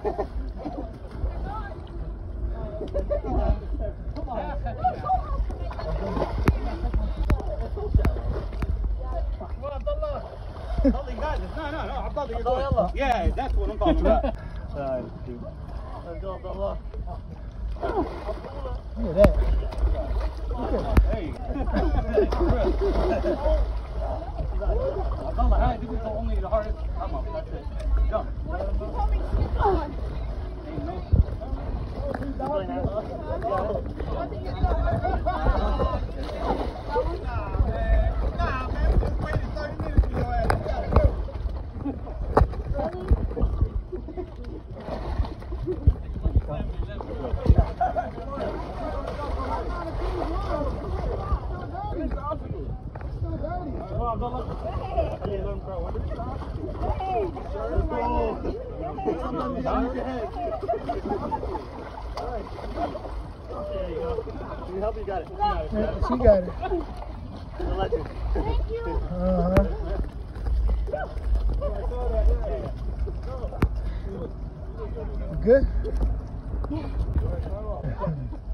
Yeah, that's what I'm talking about. Look at that. Hey. I do this only the hardest. Come on, that's it. Jump. Help you got it. She got it. Thank you. Good?